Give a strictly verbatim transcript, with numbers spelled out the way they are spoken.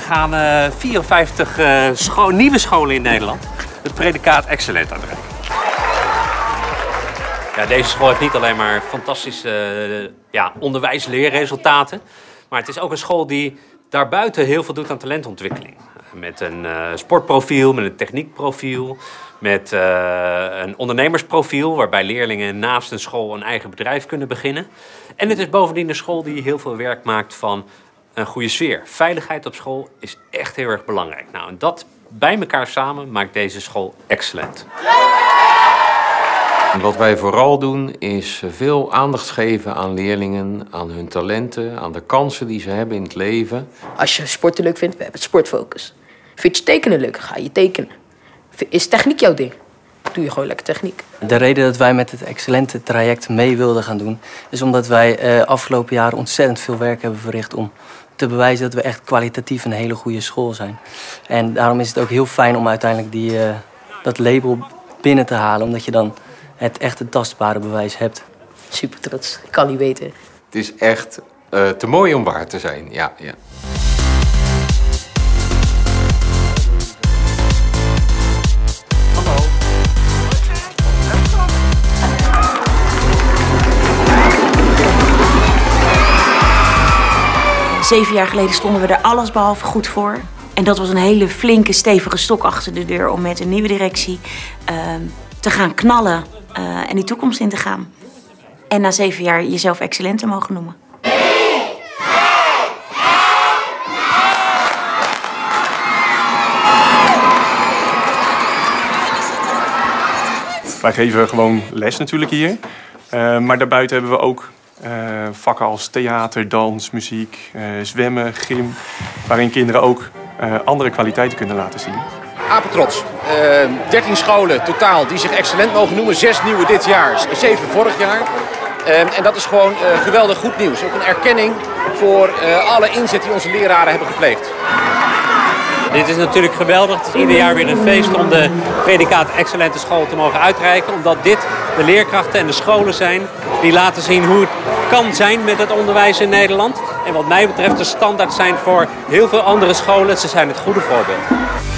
gaan uh, vierenvijftig uh, scho nieuwe scholen in Nederland het predicaat excellent uitreiken. Ja, deze school heeft niet alleen maar fantastische uh, ja, onderwijs-leerresultaten, maar het is ook een school die daarbuiten heel veel doet aan talentontwikkeling. Met een uh, sportprofiel, met een techniekprofiel, met uh, een ondernemersprofiel, waarbij leerlingen naast een school een eigen bedrijf kunnen beginnen. En het is bovendien een school die heel veel werk maakt van een goede sfeer. Veiligheid op school is echt heel erg belangrijk. Nou, en dat bij elkaar samen maakt deze school excellent. Wat wij vooral doen is veel aandacht geven aan leerlingen, aan hun talenten, aan de kansen die ze hebben in het leven. Als je sporten leuk vindt, we hebben het sportfocus. Vind je tekenen leuk, ga je tekenen. Is techniek jouw ding? Doe je gewoon lekker techniek. De reden dat wij met het excellente traject mee wilden gaan doen, is omdat wij eh, afgelopen jaren ontzettend veel werk hebben verricht om te bewijzen dat we echt kwalitatief een hele goede school zijn. En daarom is het ook heel fijn om uiteindelijk die, uh, dat label binnen te halen, omdat je dan het echte tastbare bewijs hebt. Super trots, ik kan niet weten. Het is echt uh, te mooi om waar te zijn, ja. ja. Zeven jaar geleden stonden we er allesbehalve goed voor. En dat was een hele flinke, stevige stok achter de deur om met een nieuwe directie uh, te gaan knallen uh, en die toekomst in te gaan. En na zeven jaar jezelf excellent te mogen noemen. Wij geven gewoon les natuurlijk hier. Uh, maar daarbuiten hebben we ook Uh, vakken als theater, dans, muziek, uh, zwemmen, gym, waarin kinderen ook uh, andere kwaliteiten kunnen laten zien. Apetrots. Uh, dertien scholen totaal die zich excellent mogen noemen. Zes nieuwe dit jaar, zeven vorig jaar. Uh, en dat is gewoon uh, geweldig goed nieuws. Ook een erkenning voor uh, alle inzet die onze leraren hebben gepleegd. Dit is natuurlijk geweldig. Het is ieder jaar weer een feest om de predicaat excellente school te mogen uitreiken. Omdat dit de leerkrachten en de scholen zijn die laten zien hoe het kan zijn met het onderwijs in Nederland. En wat mij betreft de standaard zijn voor heel veel andere scholen. Ze zijn het goede voorbeeld.